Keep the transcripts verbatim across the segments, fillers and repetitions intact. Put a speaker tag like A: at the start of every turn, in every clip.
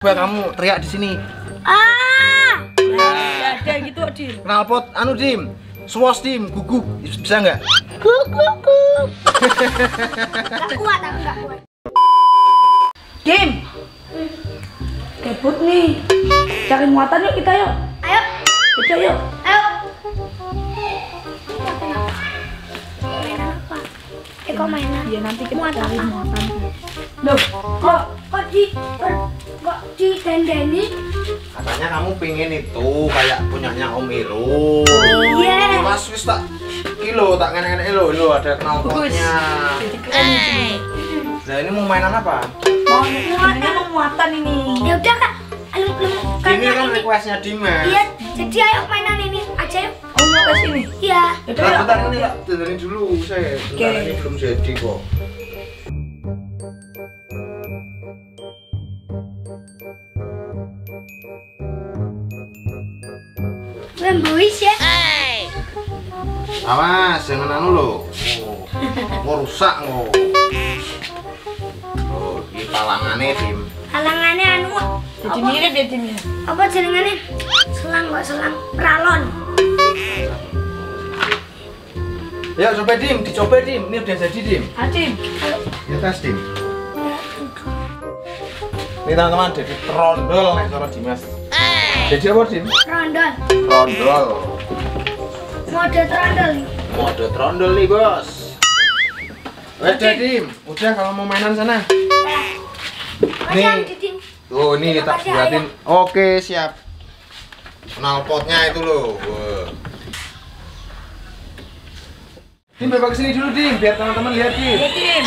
A: Coba kamu teriak di sini.
B: Ah.
C: Nah, ada gitu, Dim.
A: Knalpot anu Dim. Swos Dim, guguk. Bisa nggak?
B: Guguk. Gak kuat aku, gak kuat.
C: Dim. Kebut nih. Cari muatan yuk kita yuk.
B: Ayo.
C: Kita yuk.
B: Ayo. Mainan apa? Eh kok mainan?
C: Ya nanti kita
B: Muat
C: cari
B: apa?
C: muatan. Loh,
B: Kok kok di kok di dandani?
A: Katanya kamu pengen itu kayak punyanya Om Irul.
B: Iya.
A: Mas wis tak kilo tak enek-enek lo, lo ada knalpotnya.
C: jadi keren nih.
A: Nah ini mau mainan apa?
C: Mau muatan, mau muatan ini.
B: Ya udah Kak. Ayo belum
A: Ini kan requestnya Dimas.
B: Iya, jadi ayo mainan ini aja yuk.
C: Oh, mau ke sini.
B: Iya.
C: Yaudah,
A: Nah,
C: yuk.
A: bentar ini tak dandani dulu saya. Bentar
C: Oke.
A: ini belum jadi kok.
B: Lembuis ya.
A: Awas, jangan anu lo. Mau rusak lo. Oh, ini palangannya Dim.
B: Halangannya anu.
C: Jadi mirip ya, Dim ya.
B: Apa jenengane? Selang kok selang pralon.
A: Ya coba Dim, dicoba Dim. Ini udah jadi Dim.
C: Adim.
A: Ya tes Dim. Ini teman-teman jadi trondol nih cara Dimas. Jadi apa Dim?
B: Rondol.
A: Trondol.
B: Mode trondol nih.
A: Mode trondol nih bos. Udah Dim, udah kalau mau mainan sana.
B: Masih
A: Nih.
B: yang diding.
A: Tuh ini tak
B: Makasih,
A: buatin. Oke siap. Knalpotnya itu loh. Wah. Dim bawa ke sini dulu Dim, biar teman-teman lihat Dim.
C: Ya, Dim.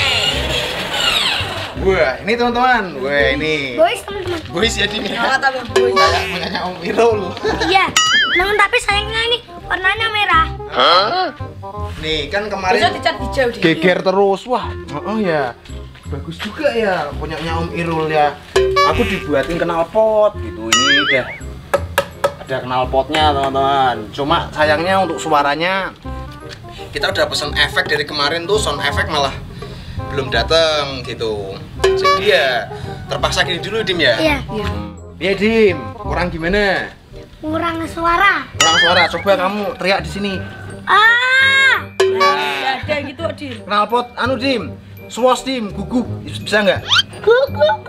A: Wah ini teman-teman. Wah ini.
B: Boys teman-teman.
A: Boys ya Dim ya.
C: Apa tapi boy?
A: Kayak punyanya Om Irul.
B: Iya. Namun tapi sayangnya ini warnanya merah.
A: Nih kan
C: Bisa
A: kemarin
C: dicat hijau, Dim.
A: geger terus. Wah, oh ya. Bagus juga ya punyanya Om Irul ya. Aku dibuatin knalpot gitu. Ini udah ada knalpotnya teman-teman. Cuma sayangnya untuk suaranya kita udah pesen efek dari kemarin tuh, sound effect malah belum dateng gitu. Jadi ya terpaksa gini dulu Dim ya.
B: Iya.
A: Iya Dim, kurang gimana?
B: Kurang suara.
A: Kurang suara. Coba kamu teriak di sini.
B: Ah.
C: Nah, ada gitu, Dim.
A: Knalpot anu Dim. Swos Dim, guguk. Bisa nggak?
B: Guguk.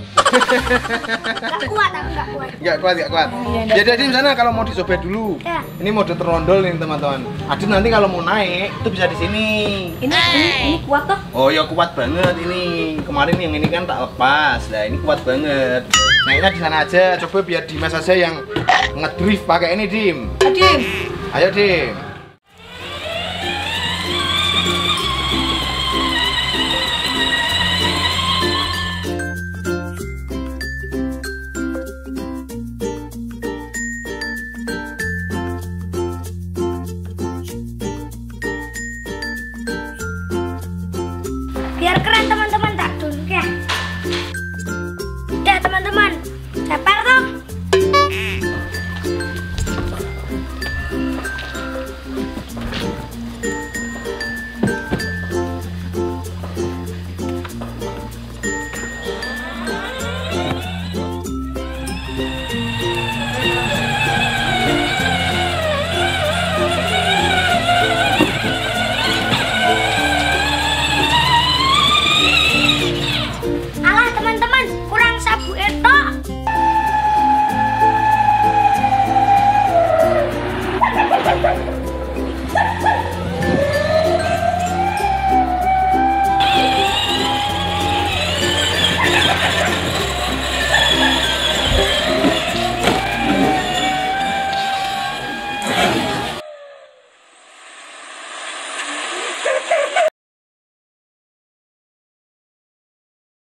B: Gak kuat aku, gak kuat.
A: Nggak kuat, nggak kuat.
C: Iya,
A: Ya Dim sana kalau mau dicoba dulu.
B: Ya.
A: Ini mode trondol nih teman-teman. Adit nanti kalau mau naik itu bisa di sini.
C: Ini ini ini kuat toh?
A: Oh ya kuat banget ini. Kemarin yang ini kan tak lepas. Nah ini kuat banget. Naiknya di sana aja. Coba biar Dimas aja yang ngedrift pakai ini Dim.
C: Adim.
A: Ayo Dim.